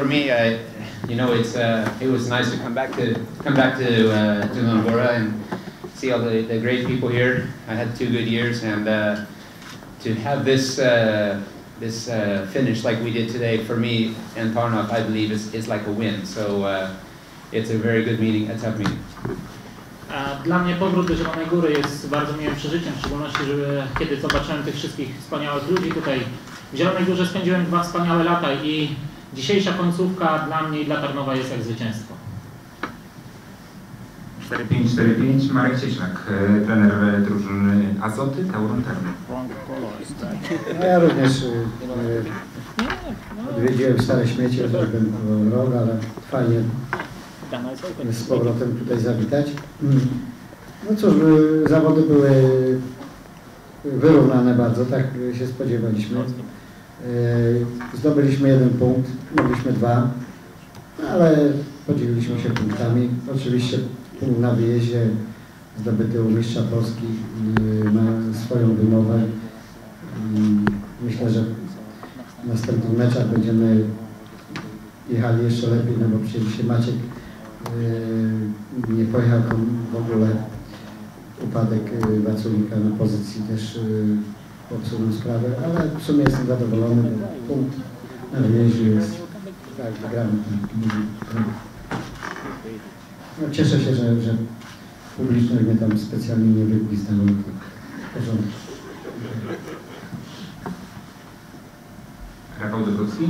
for me, it was nice to come back to Ngora and see all the great people here. I had 2 good years, and to have this finish like we did today, for me and Tarnow, I believe is like a win. So it's a very good meeting, a tough meeting. Dla mnie powrót do Zielonej Góry jest bardzo miłym przeżyciem, w szczególności, kiedy zobaczyłem tych wszystkich wspaniałych ludzi tutaj. W Zielonej Górze spędziłem 2 wspaniałe lata i dzisiejsza końcówka dla mnie i dla Tarnowa jest jak zwycięstwo. 4-5, Marek Cieślak, trener drużyny Azoty, Tauron Tarnów. No ja również odwiedziłem Stare Śmiecie, zrobiłem rok, ale fajnie z powrotem tutaj zawitać. No cóż, zawody były wyrównane bardzo, tak się spodziewaliśmy. Zdobyliśmy 1 punkt, mogliśmy 2, ale podzieliliśmy się punktami. Oczywiście punkt na wyjeździe zdobyty u mistrza Polski ma swoją wymowę. Myślę, że w następnych meczach będziemy jechali jeszcze lepiej, no bo przecież się Maciek nie pojechał tam w ogóle. Upadek Waculika na pozycji też popsuł sprawę, ale w sumie jestem zadowolony, bo punkt na wyjeździe jest tak, wygramy. No, cieszę się, że publiczność mnie tam specjalnie nie wygwizdała. W porządku. Rafał Dowódzki.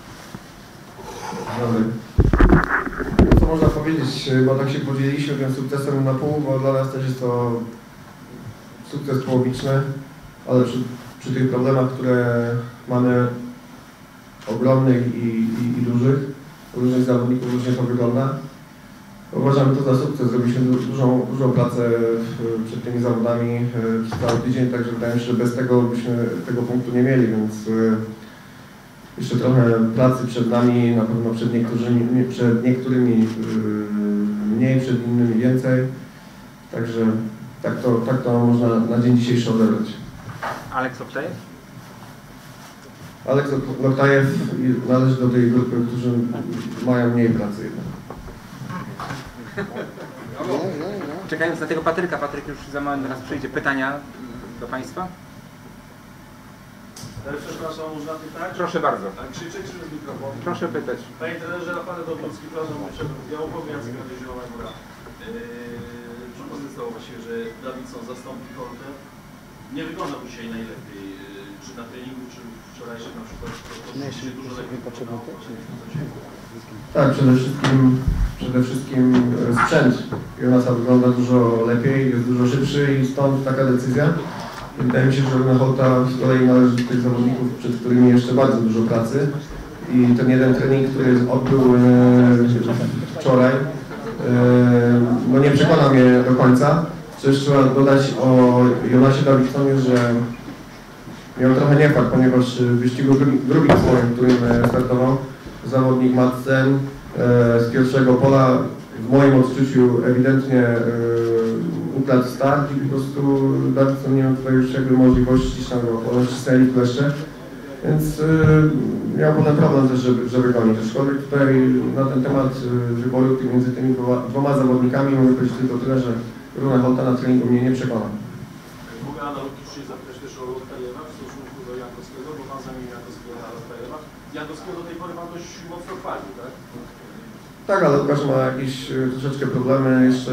Co można powiedzieć, bo tak się podzieliliśmy tym sukcesem na pół, bo dla nas też jest to sukces połowiczny, ale przy tych problemach, które mamy ogromnych i dużych, różnych zawodników różnie to wygląda. Uważamy to za sukces, zrobiliśmy dużą pracę przed tymi zawodami przez cały tydzień, także wydaje mi się, że bez tego byśmy tego punktu nie mieli, więc jeszcze trochę pracy przed nami, na pewno przed niektórymi mniej, przed innymi więcej. Także tak to można na dzień dzisiejszy odebrać. Aleks Oktajew? Aleks Oktajew należy do tej grupy, którzy mają mniej pracy jednak. Czekając na tego Patryka, Patryk już za moment do nas przyjdzie. Pytania do Państwa? Przepraszam, można pytać? Proszę bardzo. Tak, krzyczeć czy z mikrofonu? Proszę pytać. Panie trenerze, Rafale Dowódzki, przepraszam, ja opowiem Jacek Zielona Góra. Przypozystało właściwie, że Davidson zastąpi Holtę. Nie wyglądał dzisiaj najlepiej, czy na treningu, czy wczorajszym na przykład. Czy dużo lepiej potrzebne? Tak, przede wszystkim sprzęt Jonasa wygląda dużo lepiej, jest dużo szybszy i stąd taka decyzja. Wydaje mi się, że Runa Holta z kolei należy do tych zawodników, przed którymi jeszcze bardzo dużo pracy. I ten jeden trening, który odbył wczoraj, no nie przekona mnie do końca. Co jeszcze trzeba dodać o Jonasie Davidsonie, że miał trochę niefart, ponieważ w wyścigu drugim swoim, w którym startował, zawodnik Madsen z pierwszego pola w moim odczuciu ewidentnie ukradł start i po prostu Davidson nie miał tutaj już jakby możliwości, tam go ścisnęli kleszcze, więc miał potem problem też, żeby gonić. Aczkolwiek tutaj na ten temat wyboru między tymi dwoma zawodnikami mogę powiedzieć tylko tyle, że Runa Holta na treningu mnie nie przekona. Mogę analogicznie zapytać też o Oktajewa w stosunku do Jankowskiego, bo pan zamienił Jankowskiego na Oktajewa. Jankowskiego do tej pory pan dość mocno chwalił, tak? Tak, ale Łukasz ma jakieś troszeczkę problemy, jeszcze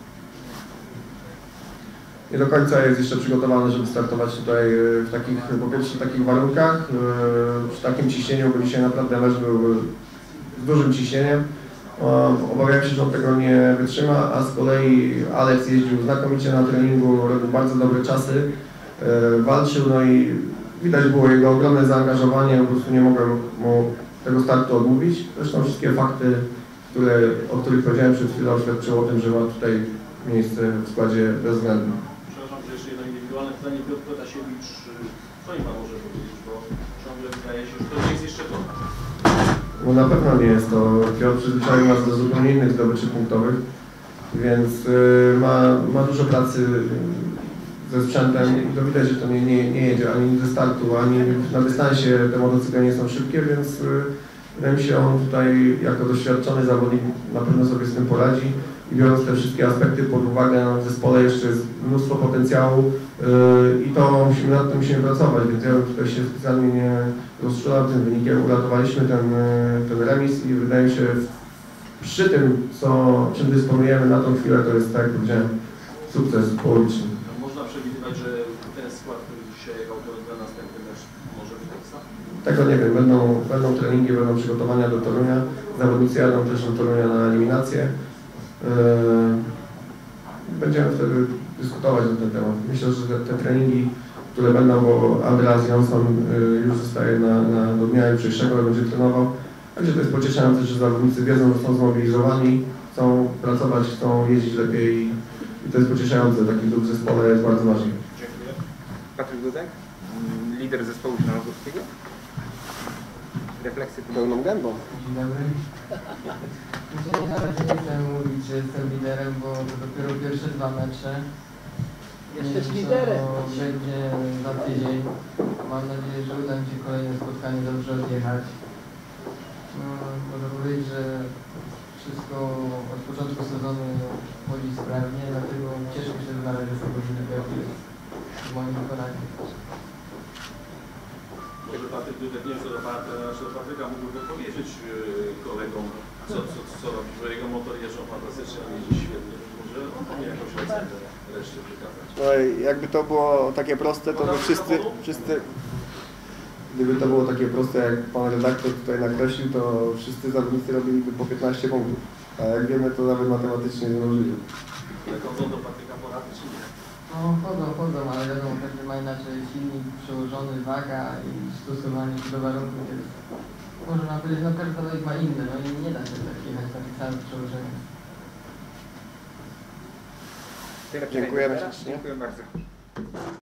nie do końca jest jeszcze przygotowany, żeby startować tutaj w takich, po pierwsze, takich warunkach, przy takim ciśnieniu, bo dzisiaj naprawdę mecz był z dużym ciśnieniem. Obawiam się, że on tego nie wytrzyma, a z kolei Aleks jeździł znakomicie na treningu, robił bardzo dobre czasy, walczył, no i widać było jego ogromne zaangażowanie, po prostu nie mogłem mu tego startu odmówić. Zresztą wszystkie fakty, o których powiedziałem przed chwilą, świadczyły o tym, że ma tutaj miejsce w składzie bezwzględnym. Przepraszam, że jeszcze jedno indywidualne pytanie. Piotr Protasiewicz, co im pan może powiedzieć, bo ciągle wydaje się, że to nie jest jeszcze to. No na pewno nie jest to. Piotr przyzwyczaił nas do zupełnie innych zdobyczy punktowych, więc ma dużo pracy ze sprzętem i to widać, że to nie jedzie ani ze startu, ani na dystansie te motocykle nie są szybkie, więc Wydaje mi się, on tutaj jako doświadczony zawodnik na pewno sobie z tym poradzi i biorąc te wszystkie aspekty pod uwagę, w zespole jeszcze jest mnóstwo potencjału i to nad tym musimy pracować, więc ja bym tutaj się specjalnie nie rozczulał tym wynikiem. Uratowaliśmy ten remis i wydaje mi się, przy tym, czym dysponujemy na tą chwilę, to jest, tak jak powiedziałem, sukces połowiczny. Można przewidywać, że ten skład, który dzisiaj jechał, to na następny mecz może być tak samo? Tego nie wiem, będą treningi, będą przygotowania do Torunia, zawodnicy jadą też do Torunia na eliminację. Będziemy wtedy dyskutować na ten temat. Myślę, że te treningi, które będą, bo Andreas Jonsson już zostaje do dnia jutrzejszego, będzie trenował. Także to jest pocieszające, że zawodnicy wiedzą, że są zmobilizowani, chcą pracować, chcą jeździć lepiej i to jest pocieszające. Taki duch w zespole jest bardzo ważny. Dziękuję. Patryk Dudek, lider zespołu śląskiego. Refleksje Pełną gębą. Dzień dobry. Nie chcę mówić, że jestem liderem, bo to dopiero pierwsze 2 mecze. Jesteś liderem. Będzie za tydzień. Mam nadzieję, że uda mi się kolejne spotkanie dobrze odjechać. Można powiedzieć, że wszystko od początku sezonu chodzi sprawnie, dlatego cieszę się, że na razie z tego wyniku jest w moim wykonaniu. Może Patryk Dudek, nie wiem, co do Patryka mógłby powiedzieć kolegom, co robi, że jego motor jeżdżą fantastycznie, on jeździ świetnie. Może on powinien jakąś receptę reszcie przekazać. No, jakby to było takie proste, to by wszyscy, gdyby to było takie proste, jak pan redaktor tutaj nakreślił, to wszyscy zawodnicy robiliby po 15 punktów. A jak wiemy, to nawet matematycznie nie możliwe. Ale chodzą do Patryka porady, czy nie? No chodzą, ale wiadomo, każdy ma inaczej silnik przełożony, waga i stosowanie się do warunków jest, można powiedzieć, no każdy zawodnik ma inny, no i nie da się tak jechać na tych samych przełożeniach. Tyle Dziękujemy pytań. ślicznie. Dziękuję bardzo.